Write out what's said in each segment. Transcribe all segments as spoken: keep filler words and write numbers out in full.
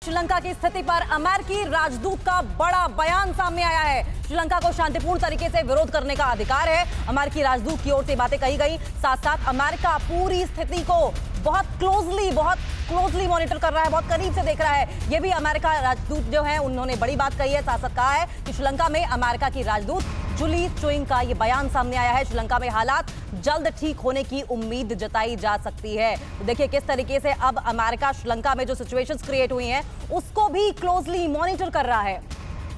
श्रीलंका की स्थिति पर अमेरिकी राजदूत का बड़ा बयान सामने आया है। श्रीलंका को शांतिपूर्ण तरीके से विरोध करने का अधिकार है, अमेरिकी राजदूत की ओर से बातें कही गई। साथ साथ अमेरिका पूरी स्थिति को बहुत क्लोजली बहुत क्लोजली मॉनिटर कर रहा है, बहुत करीब से देख रहा है। ये भी अमेरिका राजदूत जो है उन्होंने बड़ी बात कही है। साथ साथ कहा है कि श्रीलंका में अमेरिका की राजदूत जूली चोइंग का ये बयान सामने आया है। श्रीलंका में हालात जल्द ठीक होने की उम्मीद जताई जा सकती है। तो देखिए किस तरीके से अब अमेरिका श्रीलंका में जो सिचुएशंस क्रिएट हुई हैं उसको भी क्लोजली मॉनिटर कर रहा है।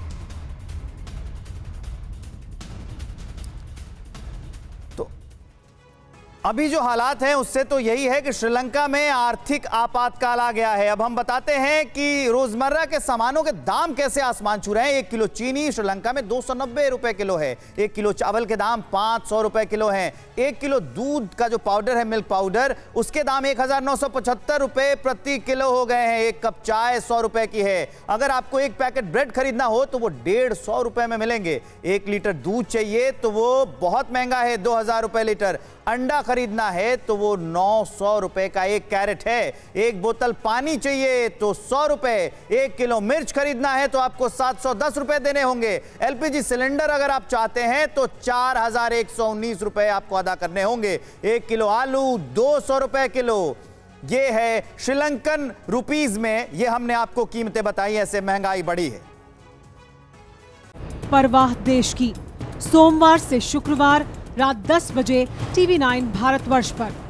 अभी जो हालात हैं उससे तो यही है कि श्रीलंका में आर्थिक आपातकाल आ गया है। अब हम बताते हैं कि रोजमर्रा के सामानों के दाम कैसे आसमान छू रहे हैं। एक किलो चीनी श्रीलंका में दो सौ नब्बे रुपए किलो है। एक किलो चावल के दाम पाँच सौ रुपए किलो हैं। एक किलो दूध का जो पाउडर है, मिल्क पाउडर, उसके दाम एक हजार नौ सौ पचहत्तर रुपए प्रति किलो हो गए हैं। एक कप चाय सौ रुपए की है। अगर आपको एक पैकेट ब्रेड खरीदना हो तो वो डेढ़ सौ रुपए में मिलेंगे। एक लीटर दूध चाहिए तो वो बहुत महंगा है, दो हजार रुपए लीटर। अंडा खरीदना है तो वो नौ सौ रुपए का एक कैरेट है। एक बोतल पानी चाहिए तो सौ रुपए। एक किलो मिर्च खरीदना है तो आपको सात सौ दस रुपए देने होंगे। एलपीजी सिलेंडर अगर आप चाहते हैं तो चार हजार एक सौ उन्नीस रुपए आपको अदा करने होंगे। एक किलो आलू दो सौ रुपए किलो। ये है श्रीलंकन रुपीज में, ये हमने आपको कीमतें बताई, ऐसे महंगाई बढ़ी है। परवाह देश की, सोमवार से शुक्रवार रात दस बजे टीवी नाइन भारतवर्ष पर।